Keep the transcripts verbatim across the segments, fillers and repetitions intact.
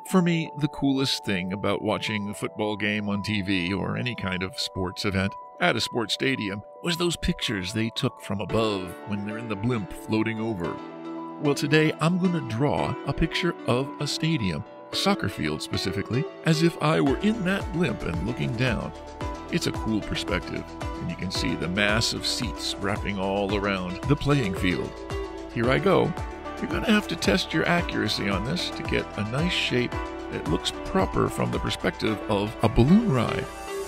For me, the coolest thing about watching a football game on T V or any kind of sports event at a sports stadium was those pictures they took from above when they're in the blimp floating over. Well, today I'm going to draw a picture of a stadium, a soccer field specifically, as if I were in that blimp and looking down. It's a cool perspective, and you can see the mass of seats wrapping all around the playing field. Here I go. You're going to have to test your accuracy on this to get a nice shape that looks proper from the perspective of a balloon ride.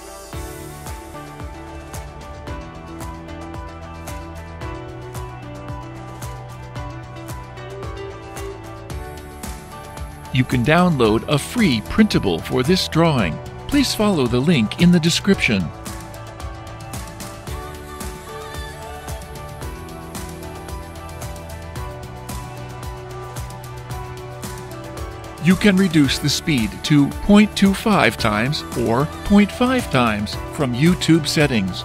You can download a free printable for this drawing. Please follow the link in the description. You can reduce the speed to zero point two five times or zero point five times from YouTube settings.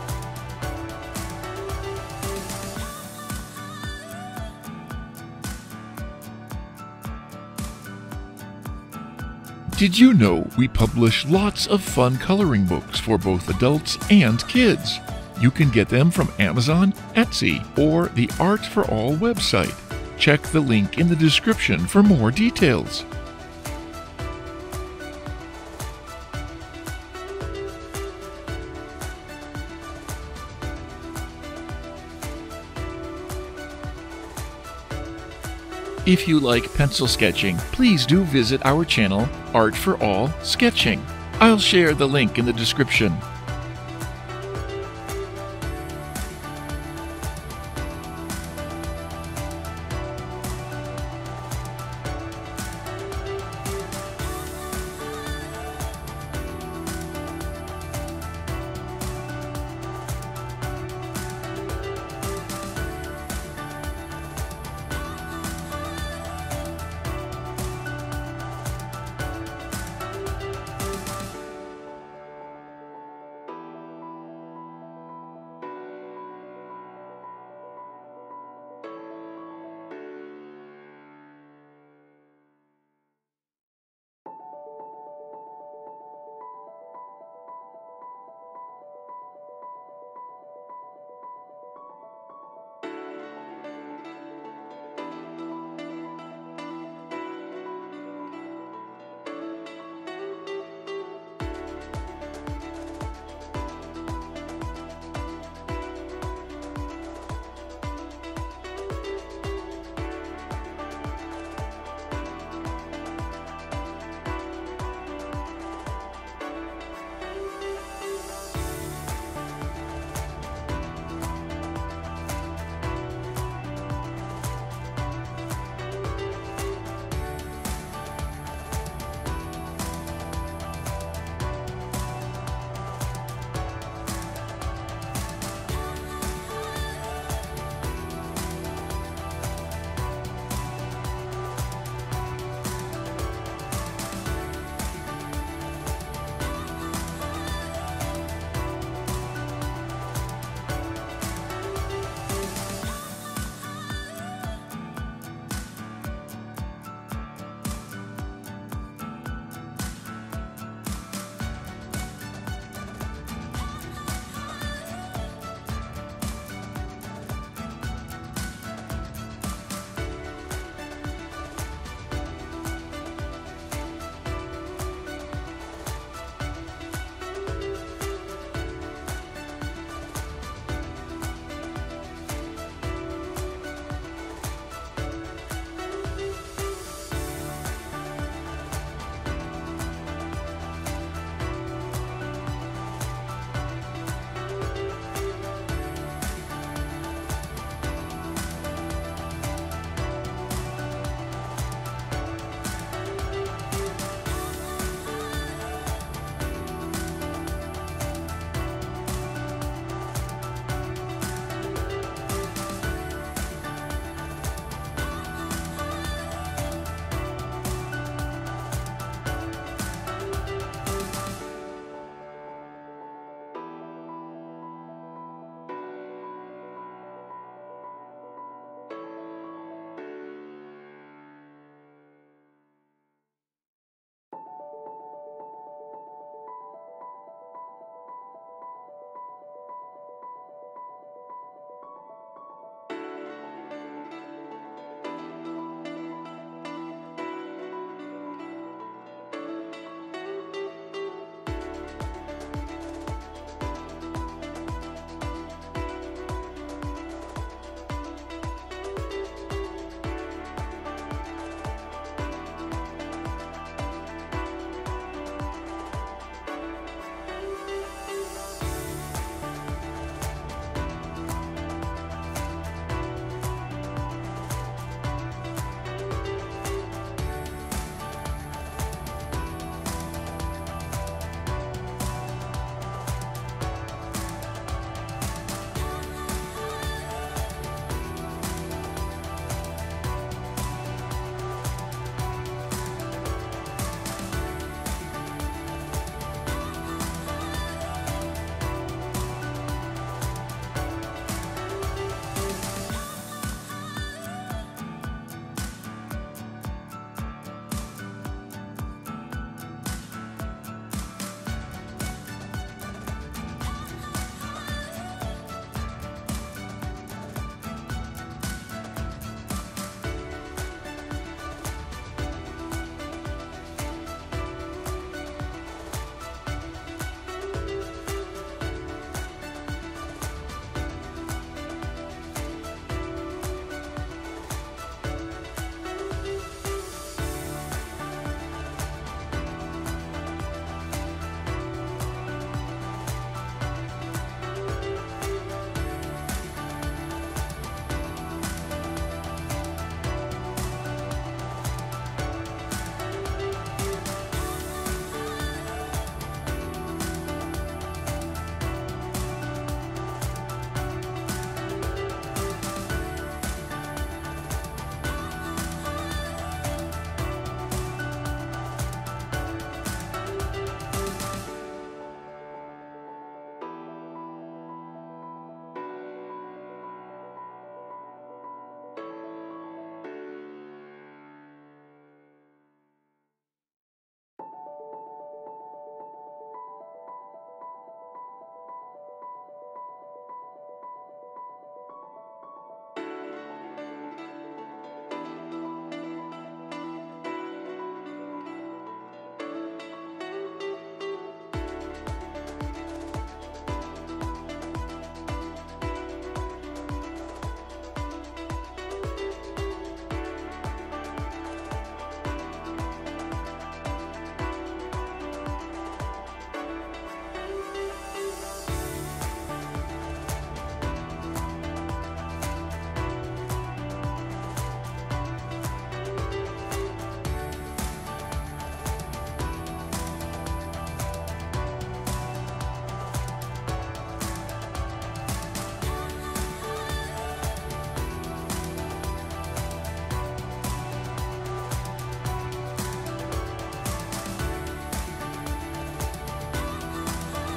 Did you know we publish lots of fun coloring books for both adults and kids? You can get them from Amazon, Etsy, or the Art for All website. Check the link in the description for more details. If you like pencil sketching, please do visit our channel, Art for All Sketching. I'll share the link in the description.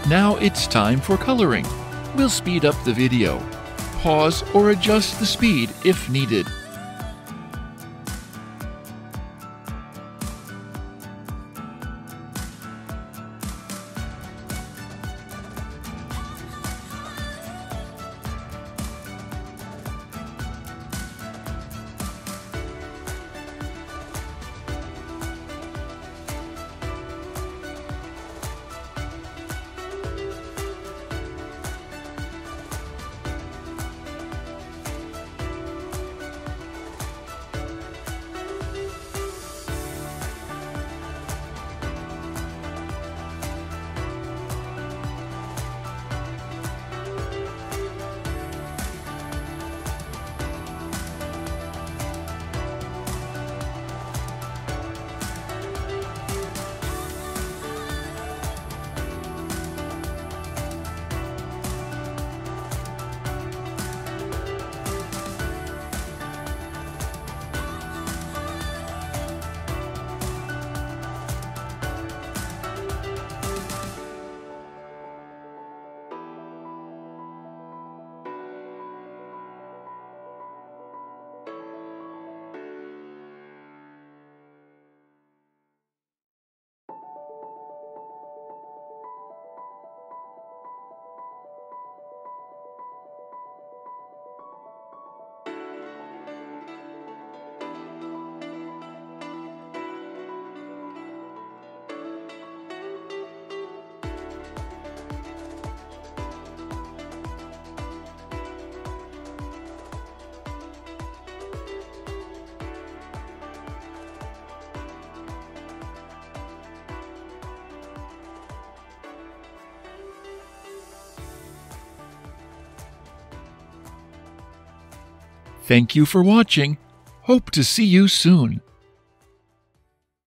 Now it's time for coloring. We'll speed up the video. Pause or adjust the speed if needed. Thank you for watching. Hope to see you soon.